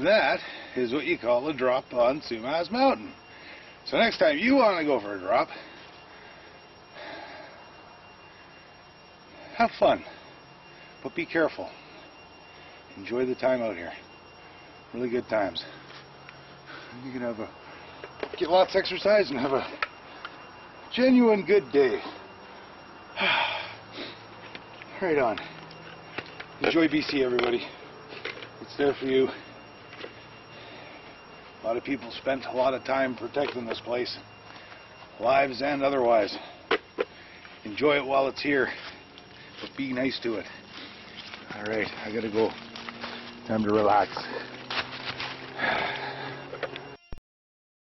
that is what you call a drop on Sumas Mountain. So next time you want to go for a drop, have fun, but be careful. Enjoy the time out here. Really good times. You can get lots of exercise and have a genuine good day. Right on. Enjoy BC, everybody. It's there for you. A lot of people spent a lot of time protecting this place, lives and otherwise. Enjoy it while it's here, but be nice to it. Alright, I gotta go. Time to relax.